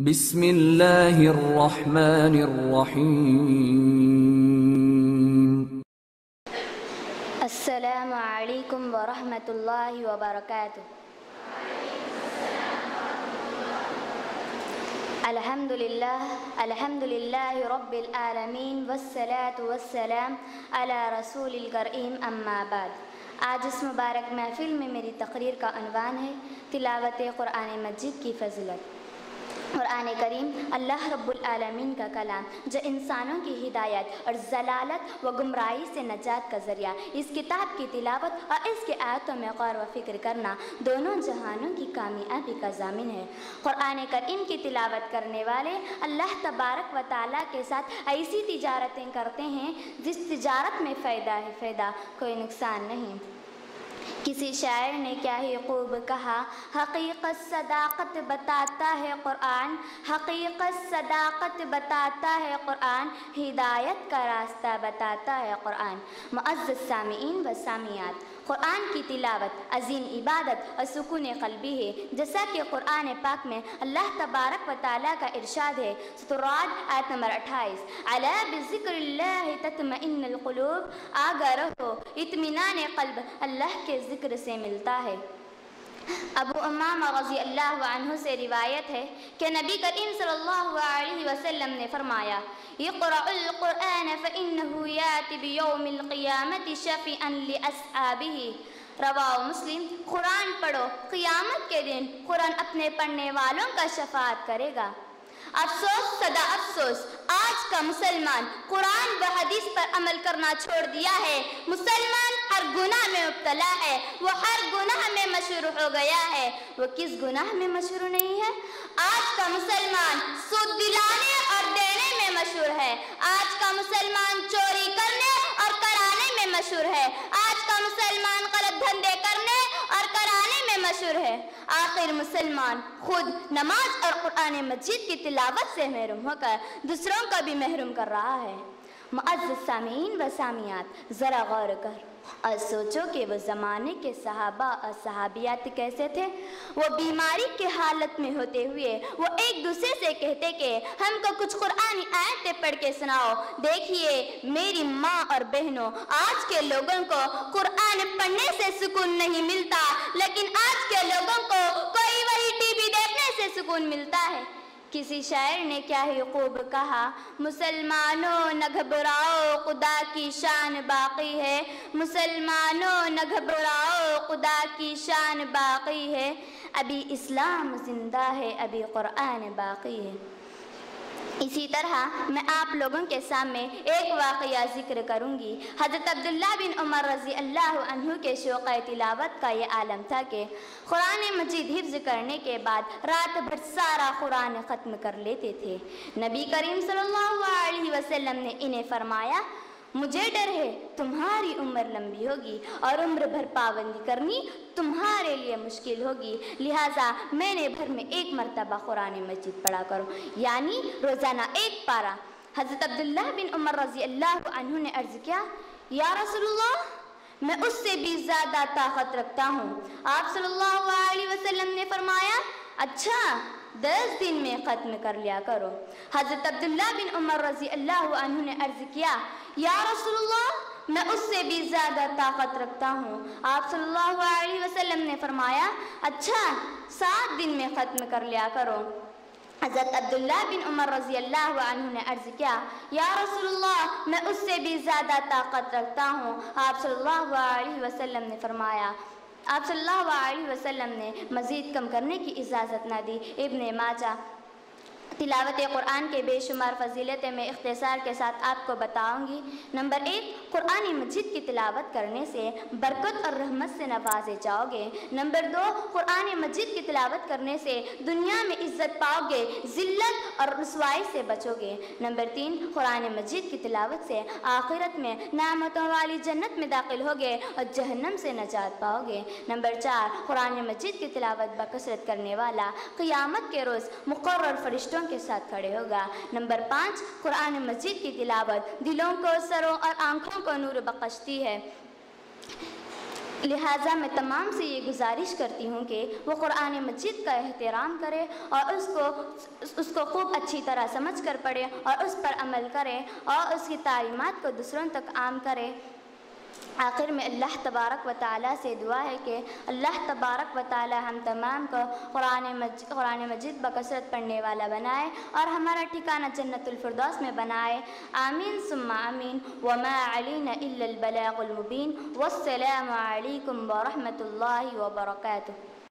بسم اللہ الرحمن الرحیم۔ السلام علیکم ورحمۃ اللہ وبرکاتہ۔ الحمد للہ رب العالمین والصلاة والسلام علی رسول الکریم اما بعد۔ آج اس مبارک محفل میں میری تقریر کا عنوان ہے تلاوت قرآن مجید کی فضیلت۔ قرآن کریم اللہ رب العالمین کا کلام جو انسانوں کی ہدایت اور ضلالت و گمراہی سے نجات کا ذریعہ، اس کتاب کی تلاوت اور اس کے آیتوں میں غور و فکر کرنا دونوں جہانوں کی کامیابی کا ضامن ہے۔ قرآن کریم کی تلاوت کرنے والے اللہ تبارک و تعالیٰ کے ساتھ ایسی تجارتیں کرتے ہیں جس تجارت میں فائدہ ہے، فائدہ کوئی نقصان نہیں۔ کسی شاعر نے کیا ہی خوب کہا، حقیقت صداقت بتاتا ہے قرآن، حقیقت صداقت بتاتا ہے قرآن، ہدایت کا راستہ بتاتا ہے قرآن۔ معزز سامعین و سامعات، قرآن کی تلاوت عظیم عبادت اور سکون قلبی ہے، جیسا کہ قرآن پاک میں اللہ تبارک و تعالیٰ کا ارشاد ہے۔ سورۃ الرعد آیت نمبر 28، الا بذکر اللہ تطمئن القلوب، آگاہ رہو اطمینان قلب اللہ کے ذکر سے ملتا ہے۔ ابو امامہ رضی اللہ عنہ سے روایت ہے کہ نبی کریم صلی اللہ علیہ وسلم نے فرمایا، اقرأوا القرآن فإنه يأتي بيوم القيامة شفيعا لأصحابه، رواہ مسلم۔ قرآن پڑھو، قیامت کے دن قرآن اپنے پڑھنے والوں کا شفاعت کرے گا۔ افسوس صدا افسوس، آج کا مسلمان قرآن و حدیث پر عمل کرنا چھوڑ دیا ہے۔ مسلمان ہر گناہ میں مبتلا ہے، وہ ہر گناہ میں مشہور ہو گیا ہے۔ وہ کس گناہ میں مشہور نہیں ہے؟ آج کا مسلمان سود دلانے اور دینے میں مشہور ہے۔ آج کا مسلمان چوری کرنے اور کرانے میں مشہور ہے۔ آج کا مسلمان غلط دھندے کرنے اور کرانے میں مشہور ہے۔ آخر مسلمان خود نماز اور قرآن مجید کی تلاوت سے محروم ہو کر دوسروں کو بھی محروم کر رہا ہے۔ معزز سامعین و سامعات، ذرا غور کر اور سوچو کہ وہ زمانے کے صحابہ اور صحابیات کیسے تھے۔ وہ بیماری کی حالت میں ہوتے ہوئے وہ ایک دوسرے سے کہتے کہ ہم کو کچھ قرآنی آیتیں پڑھ کے سناؤ۔ دیکھیے میری ماں اور بہنوں، آج کے لوگوں کو قرآن پڑھنے سے سکون نہیں ملتا، لیکن آج کے لوگوں کو کوئی وہی ٹی وی دیکھنے سے سکون ملتا ہے۔ کسی شاعر نے کیا ہی خوب کہا، مسلمانوں نہ گھبراؤ خدا کی شان باقی ہے، مسلمانوں نہ گھبراؤ خدا کی شان باقی ہے، ابھی اسلام زندہ ہے، ابھی قرآن باقی ہے۔ اسی طرح میں آپ لوگوں کے سامنے ایک واقعہ ذکر کروں گی۔ حضرت عبداللہ بن عمر رضی اللہ عنہ کے شوق تلاوت کا یہ عالم تھا کہ قرآن مجید حفظ کرنے کے بعد رات بھر سارا قرآن ختم کر لیتے تھے۔ نبی کریم صلی اللہ علیہ وسلم نے انہیں فرمایا، مجھے ڈر ہے تمہاری عمر لمبی ہوگی اور عمر بھر پابندی کرنی تمہارے لیے مشکل ہوگی، لہٰذا میں نے بھر میں ایک مرتبہ قرآن مجید پڑھا کرو، یعنی روزانہ ایک پارہ۔ حضرت عبداللہ بن عمر رضی اللہ عنہ نے عرض کیا، یا رسول اللہ، میں اس سے بھی زیادہ طاقت رکھتا ہوں۔ آپ صلی اللہ علیہ وسلم نے فرمایا، اچھا 10 دن میں ختم کر لیا کرو۔ حضرت عبداللہ بن عمر رضی اللہ عنہ نے عرض کیا، یا رسول اللہ، میں اس سے بھی زیادہ طاقت رکھتا ہوں۔ آپ صلی اللہ علیہ وسلم نے فرمایا، اچھا 7 دن میں ختم کر لیا کرو۔ حضرت عبداللہ بن عمر رضی اللہ عنہ نے عرض کیا، یا رسول اللہ، میں اس سے بھی زیادہ طاقت رکھتا ہوں۔ آپ صلی اللہ علیہ وسلم نے فرمایا، آپ صلی اللہ علیہ وسلم نے مزید کم کرنے کی اجازت نہ دی۔ ابن ماجہ۔ تلاوت قرآن کے بے شمار فضیلتیں میں اختصار کے ساتھ آپ کو بتاؤں گی۔ نمبر 1، قرآن مجید کی تلاوت کرنے سے برکت اور رحمت سے نوازے جاؤ گے۔ نمبر 2، قرآن مجید کی تلاوت کرنے سے دنیا میں عزت پاؤ گے، ذلت اور رسوائی سے بچو گے۔ نمبر 3، قرآن مجید کی تلاوت سے آخرت میں نعمتوں والی جنت میں داخل ہوگے اور جہنم سے نجات پاؤ گے۔ نمبر 4، قرآن مجید کی تلاوت بکثرت کرنے والا قیامت کے روز مقرر فرشتوں کے ساتھ کھڑے ہوگا۔ نمبر 5، قرآن مجید کی تلاوت دلوں کو، سروں اور آنکھوں کو نور بخشتی ہے۔ لہٰذا میں تمام سے یہ گزارش کرتی ہوں کہ وہ قرآن مجید کا احترام کرے اور اس کو خوب اچھی طرح سمجھ کر پڑھے اور اس پر عمل کرے اور اس کی تعلیمات کو دوسروں تک عام کرے۔ آخر میں اللہ تبارک و تعالیٰ سے دعا ہے کہ اللہ تبارک و تعالیٰ ہم تمام کو قرآن مجید بکثرت پڑھنے والا بنائے اور ہمارا ٹھکانہ جنت الفردوس میں بنائے، آمین ثم آمین۔ وما علینا الا البلاغ المبین، والسلام علیکم ورحمۃ اللہ وبرکاتہ۔